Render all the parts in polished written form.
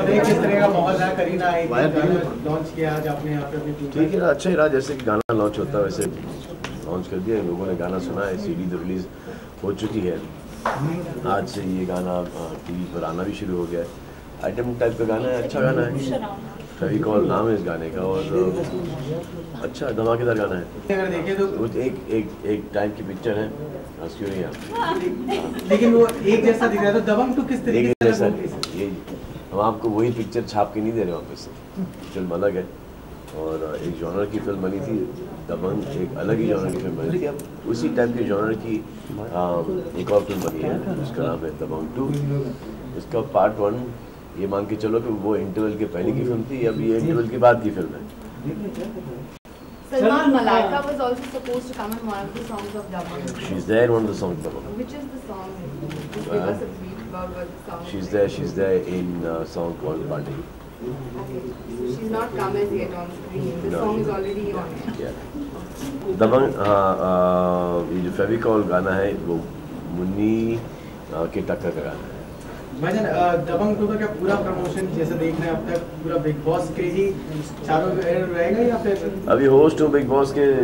बताइए किस तरह का माहौल रहा? करीना आई थी, लॉन्च किया आज आपने यहाँ पे अपनी? ठीक है, अच्छा ही रहा। जैसे कि गाना लॉन्च होता है वैसे लॉन्च कर दिया, लोगों ने गाना सुना है, सीडी तो रिलीज़ हो चुकी है। आज से ये गाना टीवी पर आना भी शुरू हो गया है। आइटम टाइप का गाना है, अच्छा गाना है। फेविकॉल नाम है इस गाने का और अच्छा धमाकेदार गाना है। अगर देखें तो एक टाइम की पिक्चर है, क्यों नहीं आप, लेकिन वो एक जैसा दिख रहा है। तो दबंग 2 किस तरीके से जैसा ये हम आपको वही पिक्चर छाप के नहीं दे रहे वापस से। फिल्म अलग है और एक जॉनर की फिल्म बनी थी दबंग, एक अलग ही जॉनर की फिल्म बनी थी। अब उसी टाइप के जॉनर की एक और फिल्म बनी है जिसका नाम है दबंग 2। इसका पार्ट 1 ये मान के चलो कि वो इंटरवल के पहले की फिल्म थी, अब ये इंटरवल के बाद की फिल्म है। Salman Malaika was also supposed to come in one of the songs of Dabangg. She's there in one of the songs Dabangg. Which is the song? Just give us a brief about what the song is. She's there in a song called Party. Okay, so she's not come as yet on screen. The song is already on air. Yeah. दबंग ये जो फेविकॉल गाना है वो मुन्नी के टक्कर का गाना है। भाईजान दबंग 2 का क्या पूरा प्रमोशन जैसे देख रहे हैं अब तक पूरा बिग बॉस के ही चारों रहेगा या फिर? अभी होस्ट हूँ बिग बॉस के,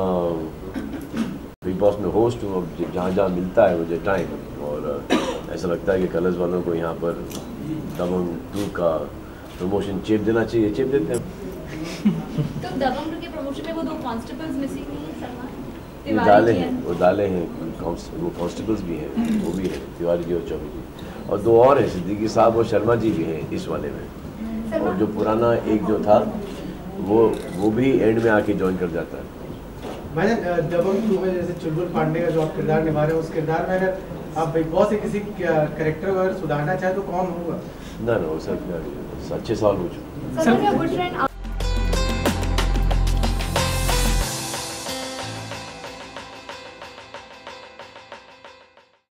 बिग बॉस में होस्ट हूँ। अब जहाँ जहाँ मिलता है मुझे टाइम और ऐसा लगता है कि कलर्स वालों को यहाँ पर दबंग 2 का प्रमोशन चेप देना चाहिए, चेप देते हैं। तो दबंग 2 के प्रमोशन में वो 2 कांस्टेबल्स मिसिंग नहीं है सलमान? वो डाले हैं वो कांस्टेबल्स भी हैं, वो भी हैं तिवारी जी और चौबे जी, और 2 और हैं, सिद्दीकी साहब और शर्मा जी भी हैं इस वाले में। और जो पुराना एक जो था वो भी एंड में आके ज्वाइन कर जाता है। भाईजान दबंग 2 में जैसे चुलबुल पांडे का जो आप किरदार निभा रहे हैं, उस किरदार में अगर आप बिग बॉस से किसी कैरेक्टर को अगर सुधारना चाहे तो कौन होगा? ना वो सब 6 साल हो चुके।